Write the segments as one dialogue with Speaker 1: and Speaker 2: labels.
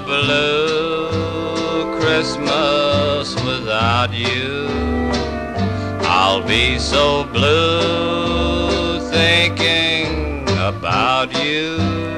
Speaker 1: blue Christmas without you. I'll be so blue thinking about you.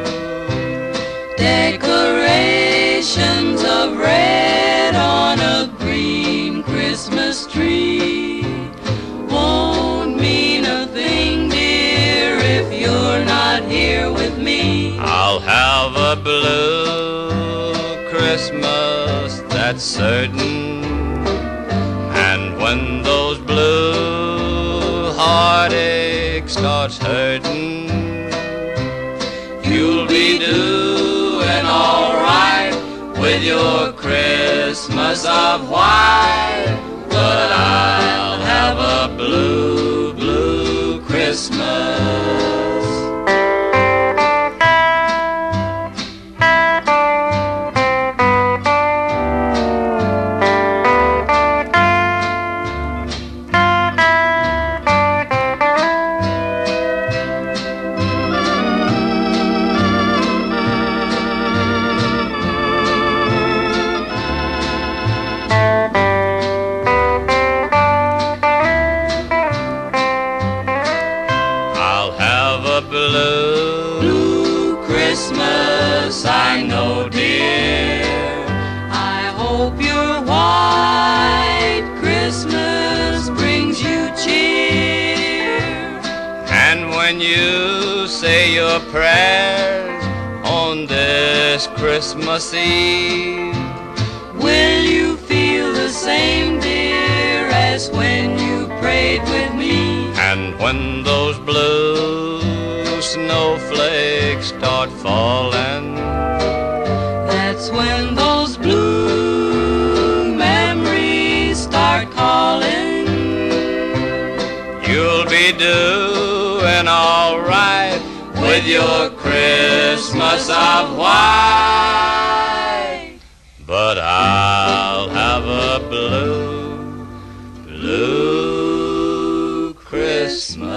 Speaker 2: Decorations of red on a green Christmas tree won't mean a thing, dear, if you're not here with me.
Speaker 1: I'll have a blue Christmas, that's certain. And when those blue heartaches starts hurting, you'll be doing all right with your Christmas of white. But I'll have a blue, blue Christmas. Blue Christmas, I know, dear.
Speaker 2: I hope your white Christmas brings you cheer.
Speaker 1: And when you say your prayers on this Christmas Eve,
Speaker 2: will you feel the same, dear, as when you prayed with me?
Speaker 1: And when those blue snowflakes start falling,
Speaker 2: that's when those blue memories start calling.
Speaker 1: You'll be doing all right with your Christmas of white. But I'll have a blue, blue Christmas.